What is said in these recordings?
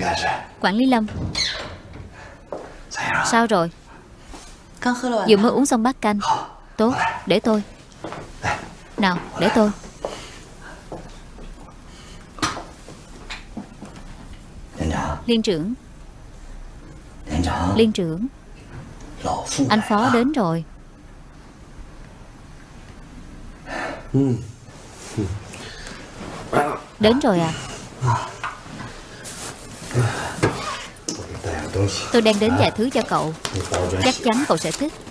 Quản lý Lâm, sao rồi? Vừa mới uống xong bát canh. Tốt, để tôi. Nào, để tôi. Liên trưởng. Liên trưởng, anh Phó đến rồi. Đến rồi à? Tôi đang đến vài thứ cho cậu. Chắc chắn cậu sẽ thích.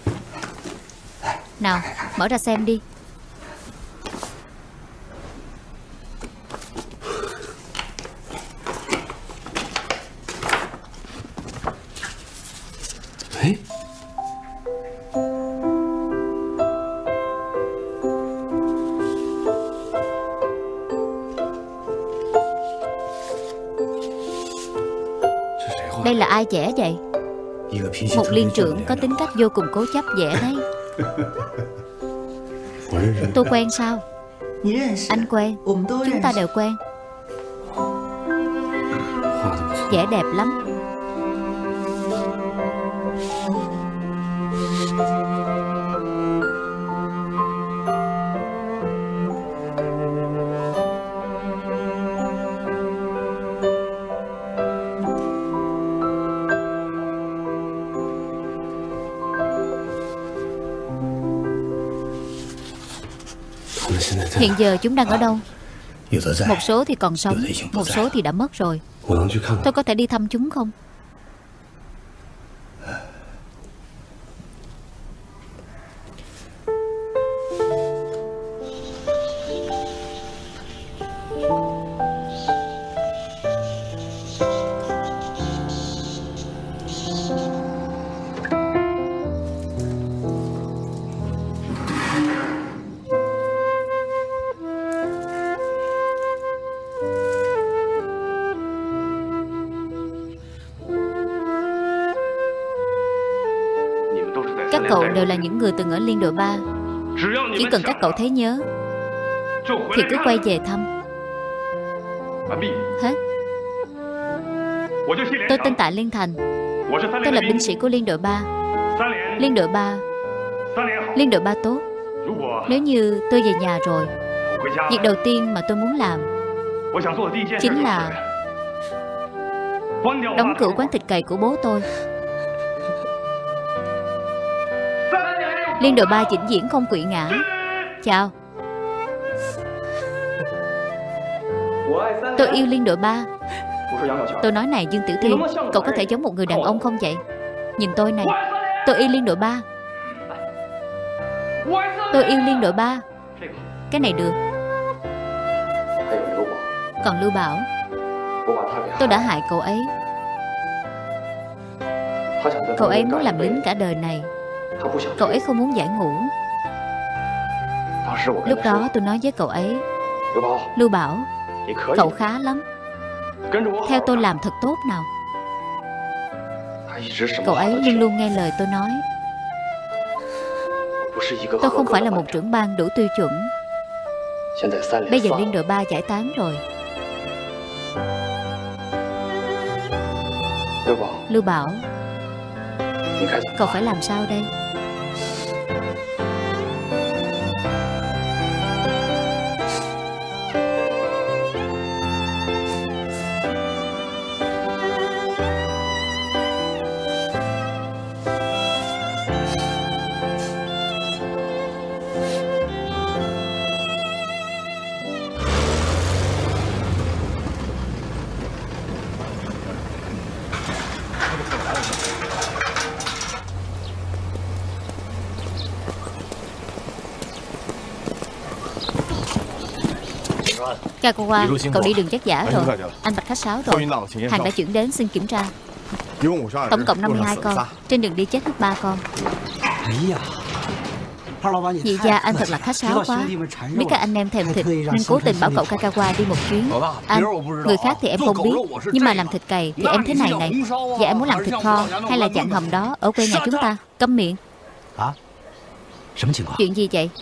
Nào, mở ra xem đi. Đây là ai vẽ vậy? Một liên trưởng có tính cách vô cùng cố chấp vẽ đấy. Tôi quen sao? Anh quen. Chúng ta đều quen. Vẽ đẹp lắm. Hiện giờ chúng đang ở đâu? Một số thì còn sống, một số thì đã mất rồi. Tôi có thể đi thăm chúng không? Các cậu đều là những người từng ở Liên đội 3. Chỉ cần các cậu thấy nhớ thì cứ quay về thăm. Hết. Tôi tên Tạ Liên Thành. Tôi là binh sĩ của Liên đội 3. Liên đội 3. Liên đội 3 tốt. Nếu như tôi về nhà rồi, việc đầu tiên mà tôi muốn làm chính là đóng cửa quán thịt cầy của bố tôi. Liên đội 3 vĩnh viễn không quỵ ngã. Chào. Tôi yêu Liên đội 3. Tôi nói này Dương Tiểu Thiên, cậu có thể giống một người đàn ông không vậy? Nhìn tôi này. Tôi yêu Liên đội 3. Tôi yêu Liên đội 3. Cái này được. Còn Lưu Bảo, tôi đã hại cậu ấy. Cậu ấy muốn làm lính cả đời này. Cậu ấy không muốn giải ngũ. Lúc đó tôi nói với cậu ấy, Lưu Bảo, cậu khá lắm, theo tôi làm thật tốt nào. Cậu ấy luôn luôn nghe lời tôi nói. Tôi không phải là một trưởng ban đủ tiêu chuẩn. Bây giờ Liên đội 3 giải tán rồi. Lưu Bảo, cậu phải làm sao đây? Kagawa, cậu đi đường chất giả rồi. Anh Bạch khách sáo rồi. Hàng đã chuyển đến, xin kiểm tra. Tổng cộng 52 con. Trên đường đi chết mất 3 con. Nhị gia, anh thật là khách sáo quá. Biết các anh em thèm thịt nên cố tình bảo cậu Kagawa đi một chuyến. Anh, người khác thì em không biết, nhưng mà làm thịt cầy thì em thế này này. Và em muốn làm thịt kho hay là chạn hầm đó ở quê nhà chúng ta. Câm miệng. Chuyện gì vậy?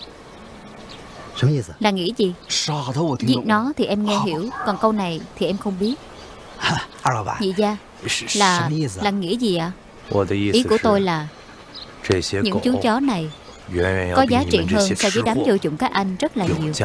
Là nghĩ gì? Giết nó thì em nghe hiểu, còn câu này thì em không biết. Nhị gia, là nghĩa gì ạ? Ý của tôi là những chú chó này có giá trị hơn so với đám vô dụng các anh rất là nhiều.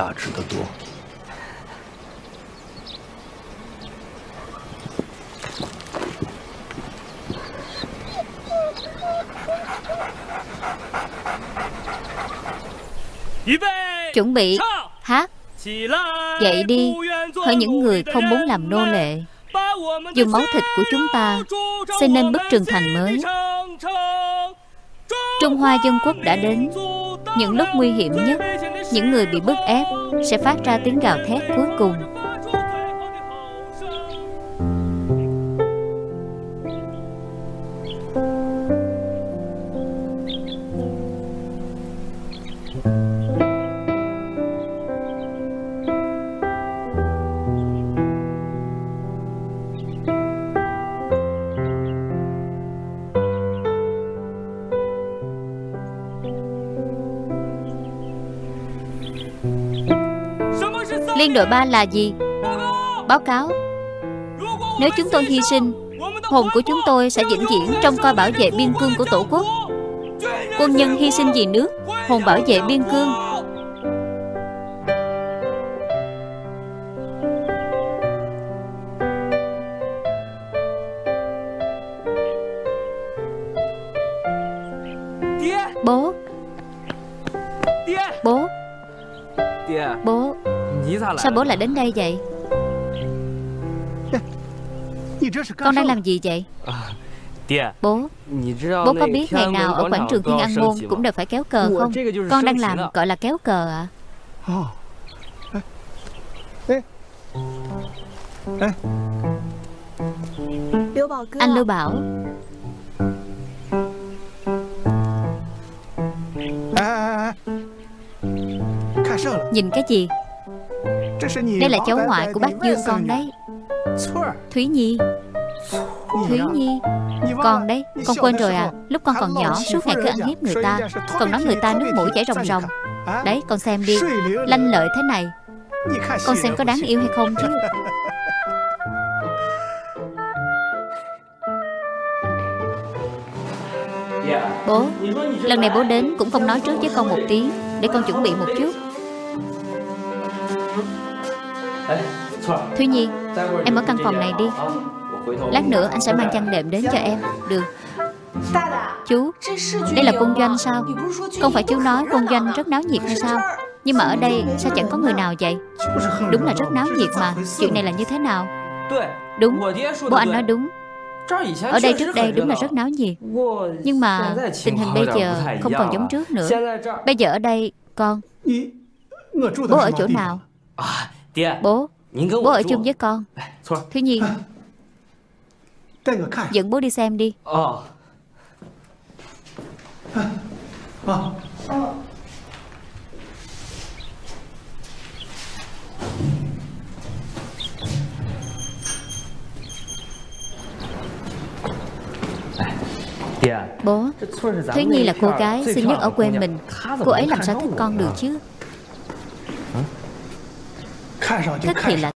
Chuẩn bị hát. Dậy đi, hỡi những người không muốn làm nô lệ, dùng máu thịt của chúng ta xây nên bức tường thành mới. Trung Hoa Dân Quốc đã đến. Những lúc nguy hiểm nhất, những người bị bức ép sẽ phát ra tiếng gào thét cuối cùng. Liên đội 3 là gì? Báo cáo. Nếu chúng tôi hy sinh, hồn của chúng tôi sẽ vĩnh viễn trông coi bảo vệ biên cương của Tổ quốc. Quân nhân hy sinh vì nước, hồn bảo vệ biên cương. Bố. Bố. Bố. Sao bố lại đến đây vậy? Con đang làm gì vậy? Bố. Bố có biết ngày nào ở quảng trường Thiên An Môn cũng đều phải kéo cờ không? Con đang làm gọi là kéo cờ ạ. Anh Lưu Bảo. Nhìn cái gì? Đây là cháu ngoại của bác Dương con đấy. Thúy Nhi. Thúy Nhi. Con đấy, con quên rồi à? Lúc con còn nhỏ suốt ngày cứ ăn hiếp người ta, còn nói người ta nước mũi chảy ròng ròng. Đấy, con xem đi, lanh lợi thế này. Con xem có đáng yêu hay không chứ. Bố, lần này bố đến cũng không nói trước với con một tiếng, để con chuẩn bị một chút. Thúy Nhi, em ở căn phòng này đi. Lát nữa anh sẽ mang chăn đệm đến cho em. Được. Chú, đây là quân doanh sao? Không phải chú nói quân doanh rất náo nhiệt hay sao? Nhưng mà ở đây sao chẳng có người nào vậy? Đúng là rất náo nhiệt mà. Chuyện này là như thế nào? Đúng, bố anh nói đúng. Ở đây trước đây đúng là rất náo nhiệt. Nhưng mà tình hình bây giờ không còn giống trước nữa. Bây giờ ở đây con. Bố ở chỗ nào? Bố, bố ở chung với con. Thúy Nhi, dẫn bố đi xem đi. Bố, Thúy Nhi là cô gái xinh nhất ở quê mình. Cô ấy làm sao thích con được chứ? Thích thì là